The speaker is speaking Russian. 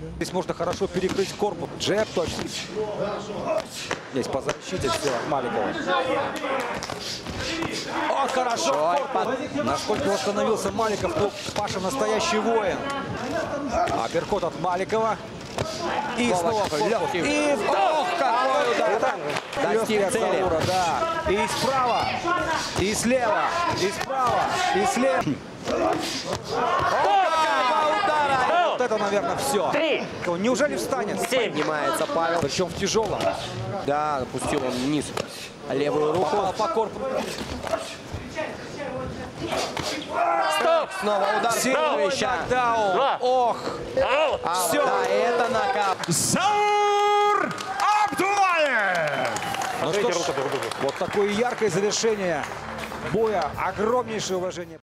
Здесь можно хорошо перекрыть корпус. Джеб точно. Здесь по защите все Маликова. О, хорошо. Насколько восстановился Маликов. Ну, Паша настоящий воин. Апперкот от Маликова. И снова легкий. И ох, какой удар. Достиг цели. Да. И справа, и слева, и справа, и слева. Вот это, наверное, все. Неужели встанет? Поднимается Павел. Причем в тяжелом. Да, опустил он вниз левую руку. Попал по корпусу. Стоп! Снова удар туловища. Нокдаун. Ох. Все. Да, это нокаут. Заур Абдулаев! Ну что ж, вот такое яркое завершение боя. Огромнейшее уважение.